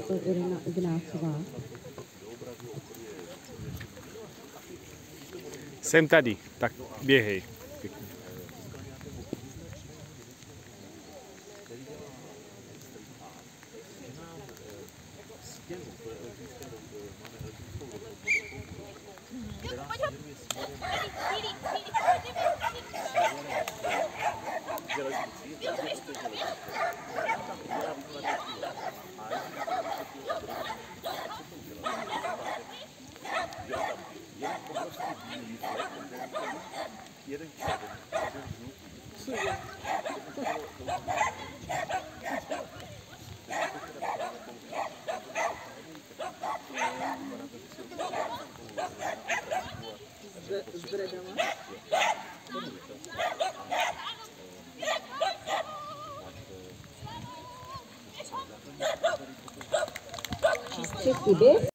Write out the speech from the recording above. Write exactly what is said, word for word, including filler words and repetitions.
Irena Ignácová. Jsem tady, tak běhej. Pěkně. S bredama? Český běh.